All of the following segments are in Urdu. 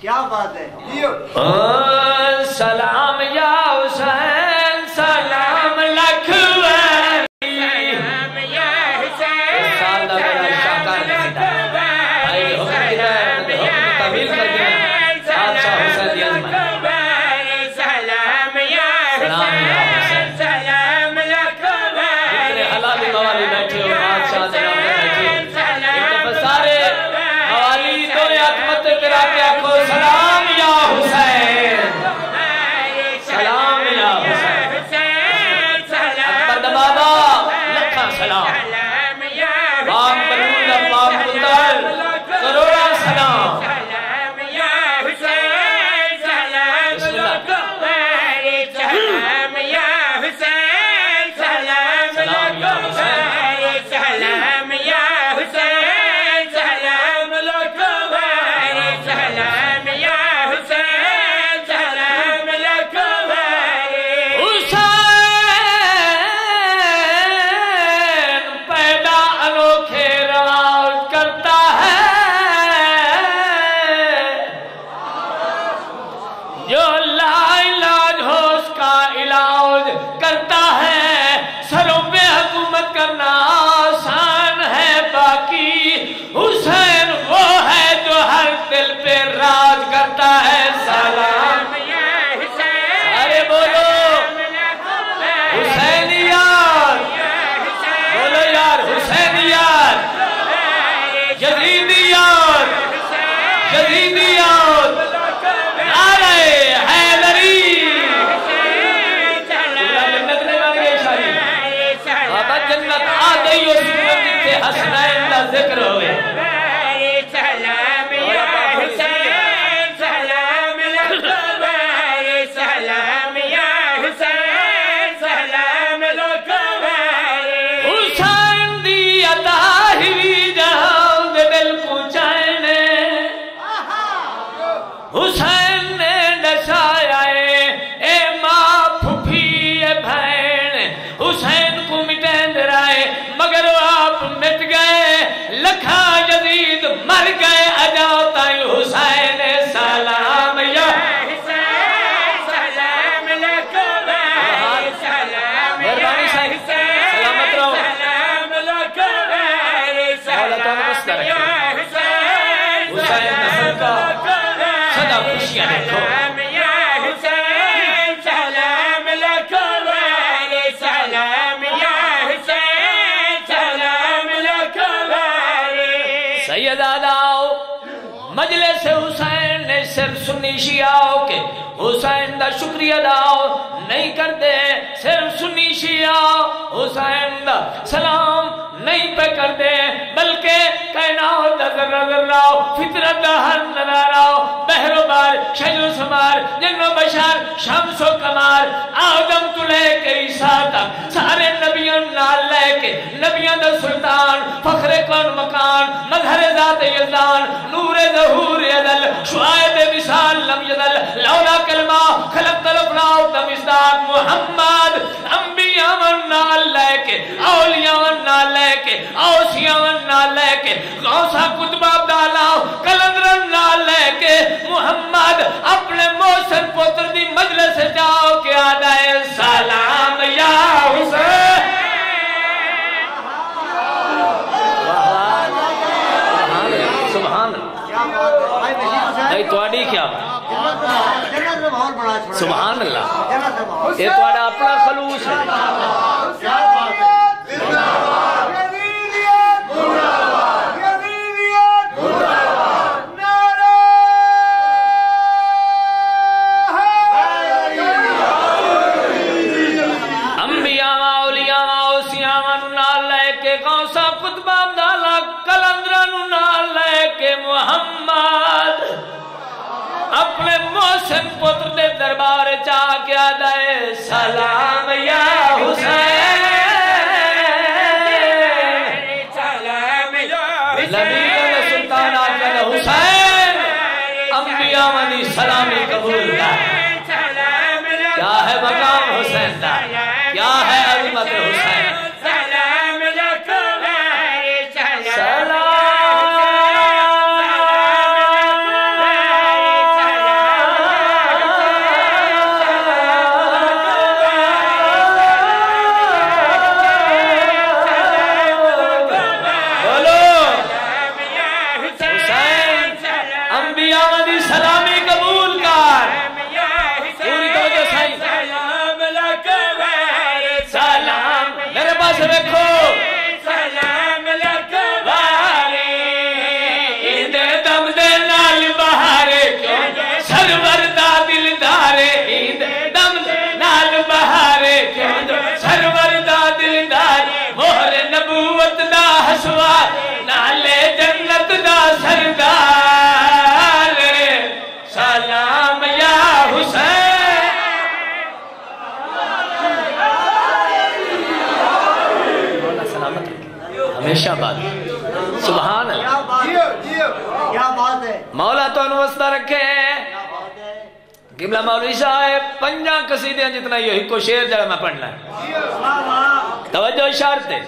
کیا بات ہے. سلام یا حسین سلام لکھ واری سلام یا حسین سلام طویل کر کے بادشاہ حسین یزمن سلام یا حسین سلام لکھ واری جتنے حلالی موالی بیٹھے ہو بادشاہ دے نام بیٹھے ایک دفعہ سارے موالی دو عظمت کرا کے آکھو سلام یا حسین سلام یا حسین اکبر دمادا لکھا سلام باپ برود باپ بندر کروڑا سلام ذکر ہوئے سلام یا حسین سلام لکھ واری سلام یا حسین سلام لکھ واری حسین دی عطا ہوئی جہاں دے دل کو چین حسین نے نشایا اے ماں پھپھی اے بہن حسین کو مٹین رائے مگر آپ مٹ گئے لکھا جدید مر گئے اجاتا حسین سلام یا حسین سلام لکھ واری سلام یا حسین سلامت رہو سلام لکھ واری سلام یا حسین حسین نسل کا صدا خوشیاں دیکھو یا حسین سلام لکھ واری سلام یا سیداداؤ مجلس حسین نے صرف سنی شیعہ کے حسین دا شکریہ داؤ نہیں کرتے صرف سنی شیعہ حسین دا سلام نہیں پہ کرتے بلکہ کائنات دا ذرہ ذرہ فطرت دا ہر نظارہ بحر و بار شجر و سمار جن و بشار شمس و کمار آدم تو لے کے عیسیٰ تک سارے نبیوں نال لے کے نبیوں دا سلطان فخر کون مکان مظہر ذات یزدان نور ظہور یدل شعائب وصال لم یدل لولا کلمہ خلقت الافلاک دمزداد محمد انبیاء نال لے کے اولیاء نال لے کے اوسیاء نال لے کے غوثہ قطب عبداللہ کلندر نال لے کے محمد اپنے موسن پتر دی مجلس جاؤ کے آدھائے سلام یا حسین سبحان اللہ کیا سبحان اللہ یہ توڑا اپنا خلوص ہے محمد اپنے محسن پتر دے دربار چاہ کیا دے سلام یا حسین سلام یا لبیل سلطان آقا حسین انبیاء منی سلامی قبول کا کیا ہے مقام حسین دا کیا ہے عظمت حسین سلام سلام دم دے نال بہارے کیوں سرور دا دلدارے عید دم دے نال بہارے کیوں سرور دا دلدارے مہر نبوت دا حسوار نالے جنت دا سردار سلام یا حسین مولا سلامت ہمیشہ بات سبحان اللہ کیا بات ہے مولا تو انوستہ رکھے قبلہ مولوی صاحب 5 قصیدے جتنا یہ کو شعر جڑا میں پڑھنا ہے توجہ اشارت ہے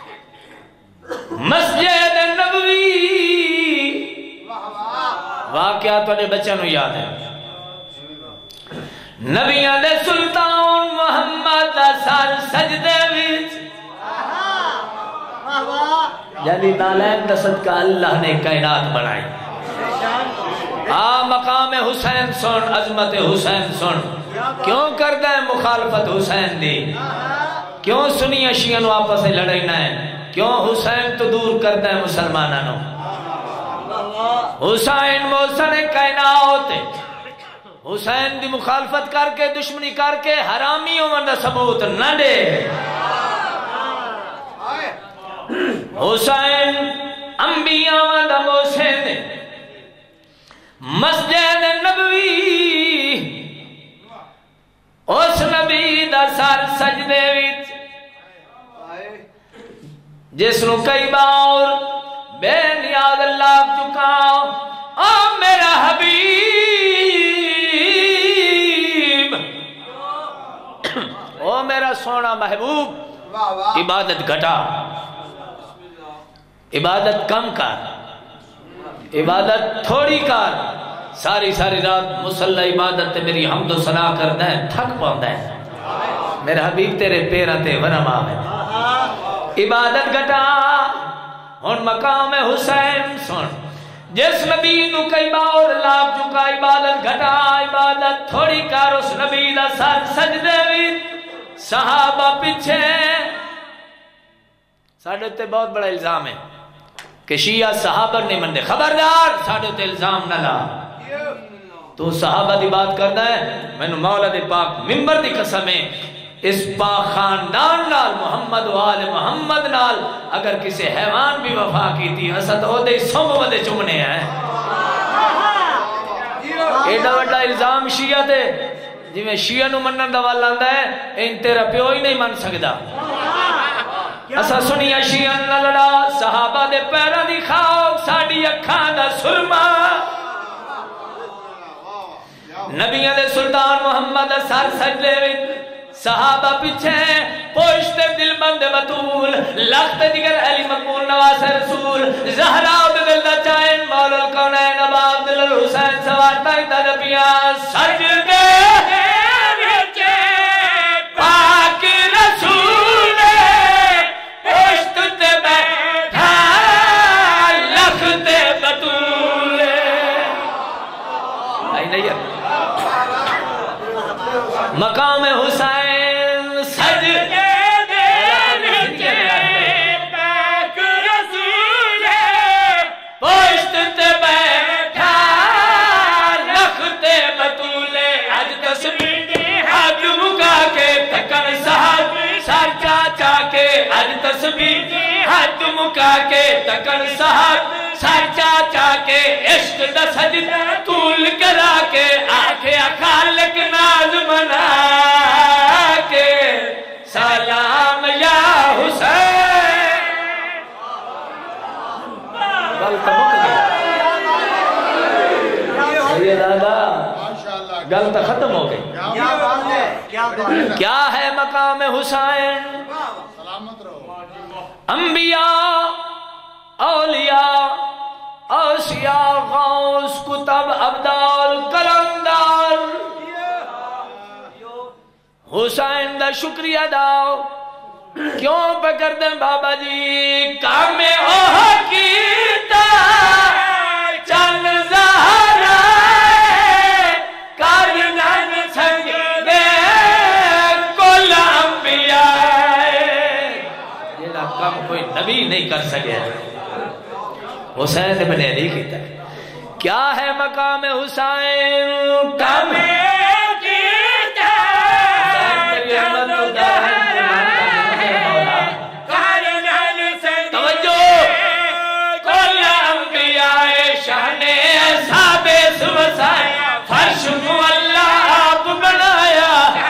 مسجد نبوی واقعہ تو بچوں نے یاد ہے نبیاں دے سلطان محمد دا سر سجدے وچ یعنی نالین دا صدقہ اللہ نے کائنات بنائی مقام حسین سن عظمت حسین سن کیوں کرتا ہے مخالفت حسین دی کیوں سنی شیعہ نو آپس سے لڑائنا ہے کیوں حسین تو دور کرتا ہے مسلمانوں حسین محسن کائنات حسین دی مخالفت کر کے دشمنی کر کے حرامیوں میں ثبوت نہ دے حسین انبیاء دا محسن مسجد نبوی اس نبی دا سر سجدے وچ جس نو کئی بار بے نیاز اللہ چکاؤ او میرا حبیب او میرا سونا محبوب عبادت گھٹا عبادت کم کر عبادت تھوڑی کر ساری رات مسلح عبادت تے میری حمد و ثنا کردا ہے تھک پوندا ہے میرا حبیب تیرے پیراں تے ورم آوے عبادت گھٹا ہن مقام حسین سن جس نبی نو کئی بار لاپ چکا عبادت گھٹا عبادت تھوڑی کر اس نبی دا سر سجدے وچ صحابہ پیچھے ساڈے تے بہت بڑا الزام ہے کہ شیعہ صحابہ نہیں مندے خبردار ساڈے تے الزام نہ لا تو صحابہ دی بات کرنا ہے میں نے مولا دے پاک منبر دی قسم ہے اس پاک خاندان نال محمد و آل محمد نال اگر کسی حیوان بھی وفا کی تھی اسد او دے سم ودے چمنے ہیں ایڈا وڈا الزام شیعہ دے جی میں شیعہ نو منن دا والا آندا ہے ان تیرا پیو ہی نہیں من سکدا اسا سنیا شیعہ نہ لڑا صحابہ دے پیراں دی خاک ساڈی اکھاں دا سرما نبیاں دے سلطان محمد سر سجدے وچ صحابہ پیچھے پوشت دل بند بطول لخت دیگر علی مقبول نواز رسول زہرا دل دا چائن مولا الکونین ابا عبداللہ الحسین سوارتا ایتا نبیاں سجدے پاک رسول پوشت تے بیٹھا لخت بطول آئی نہیں ہے مقام حسین سجدے دے پاک رسول پوشت تے بیٹھا لخت بطول اج تسبیح حج مکا کے تکن صاحب سر چاچا کے اج تسبیح حج مکا کے تکن صاحب سر چاچا کے عشق دا سجدہ طول کرا کے آنکھیں خالق ناز منا کے سلام یا حسین گل تو مک گئی سید آدھا گل تو ختم ہو گئی کیا ہے مقام حسین انبیاء اولیاء اوسیاء غوث کتب ابدال کلندار حسین دا شکریہ داؤ کیوں پکر دیں بابا جی کام اوہ کیتا چند زہرہ کارنان سنگ دے کل انبیاء یہ کام کوئی نبی نہیں کر سکے حسین ابن علی کیتا کیا ہے مقام حسین کم فرش کو اللہ آپ بنایا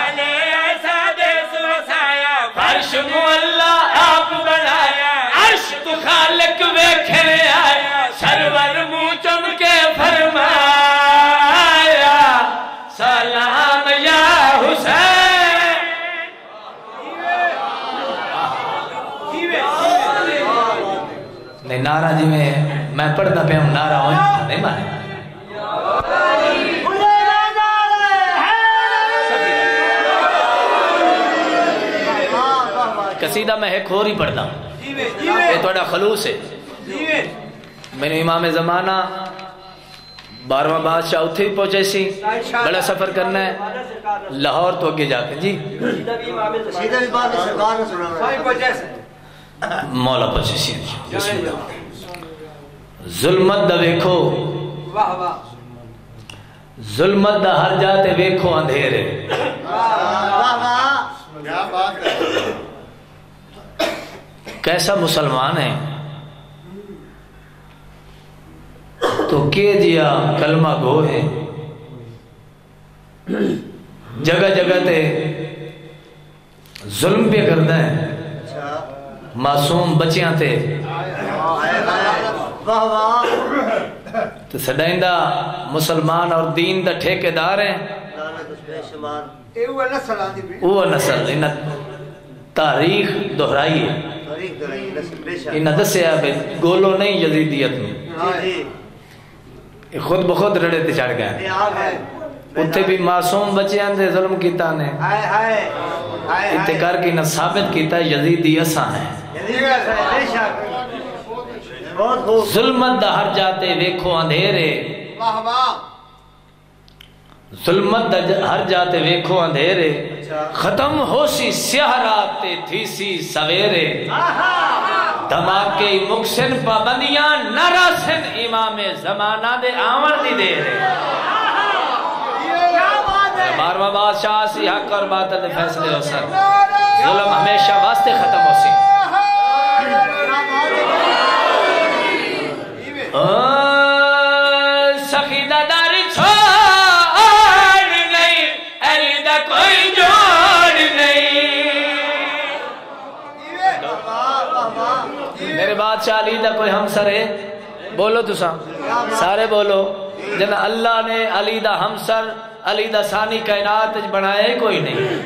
فرش کو اللہ آپ بنایا عرش تو خالق ویکھنے آیا سرور منہ چم کے فرمایا سلام یا حسین نہیں نعرہ جی میں پڑھتا پہ ہوں نعرہ ہوں نہیں مانے قصیدہ میں ایک اور ہی پڑھتا ہوں یہ تھوڑا خلوص ہے میں نے امام زمانہ 12واں بادشاہ اتھے پہنچے سی بڑا سفر کرنا ہے لاہور تو اگے جا کے جی مولا پہنچے سی ظلمت دا ویکھو ظلمت دا ہر جاتے ویکھو اندھیرے کیسا مسلمان ہے تو کہ جیا کلمہ گو ہے جگہ جگہ تے ظلم پہ کرنا ہے معصوم بچیاں تے تو سڈائندہ مسلمان اور دین دا ٹھیکیدار ہیں وہ نسل انہاں تاریخ دہرائی ہے انہاں دسیا بے گولو نہیں یزیدیت میں خود بخود رڑے تے چڑھ گئے اتھے بھی معصوم بچیاں دے ظلم کیتا نے اتکار کی نہ ثابت کیتا یزیدی اساں ہیں ظلمت دا ہر جاتے ویکھو اندھیرے ظلمت دا ہر جاتے ویکھو اندھیرے ختم ہو سی سیاہ رات تے تھی سی سویرے دھماکے مکسن پابندیاں نہ راسن امام زمانہ دے آمن دی دے رہے 12واں بادشاہ سی حق اور باطل دے فیصلے ہو سر ظلم ہمیشہ واسطے ختم ہو سی سخیدہ داری چھوڑ نہیں علی دا کوئی جوڑ نہیں میرے بادشاہ علی دا کوئی ہمسر ہے بولو تو سارے بولو جن اللہ نے علی دا ہمسر علی دا ثانی کائنات بنائے کوئی نہیں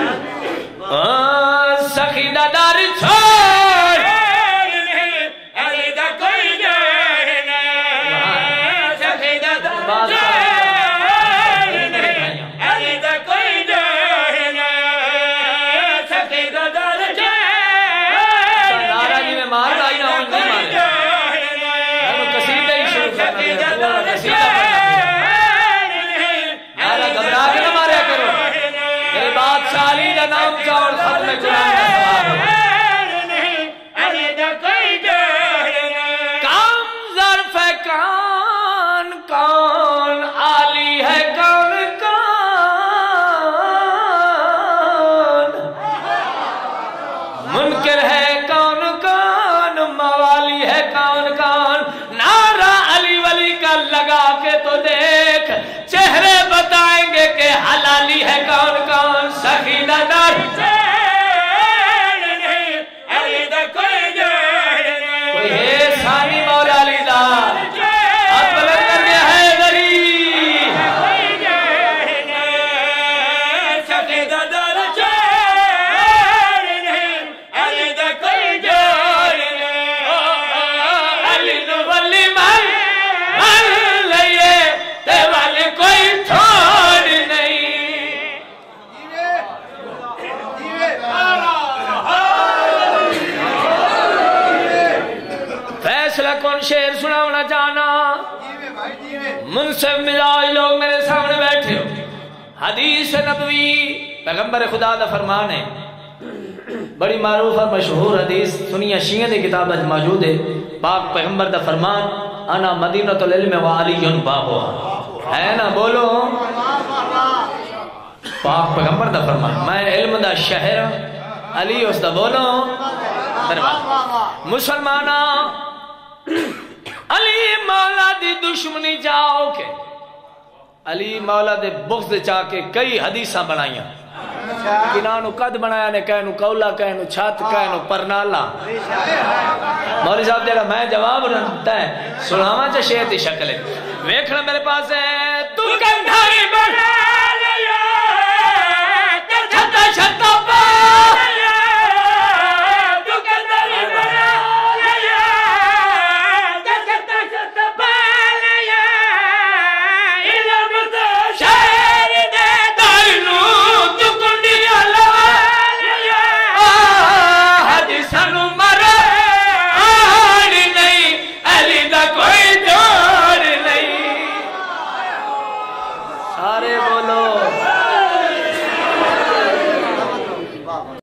سخیدہ داری چھوڑ حلالی ہے کون کون سخیدہ دار کوئی ہے ثانی مولا علی دا اب بلند کر گیا ہے دری سخیدہ دار علی دا کوئی جوڑ علی نو ولی من لئیے تے والی کوئی تھوڑ نہیں کون شعر سناونا چاہنا منصف مزاج لوگ میرے سامنے بیٹھے ہو حدیث نبوی پیغمبر خدا دا فرمان ہے بڑی معروف اور مشہور حدیث سنیہ شیعہ دی کتاب موجود ہے پاک پیغمبر دا فرمان انا مدینۃ العلم و علی بابو ہے نا بولو پاک پیغمبر دا فرمان میں علم دا شہر علی اس دا بولو مسلمانہ علی مولا دی دشمنی جاؤ کے علی مولا دے بغض چاہ کے کئی حدیثاں بنائیاں کنانو قد بنایا نے کہنو کولا کہنو چھت کہنو پرنالا مولی صاحب دیکھا میں جواب رہتا ہے سناما چا شیطی شکلے ویکھنا میرے پاس ہے تو کندھائی بنا لیا چھتا چھتا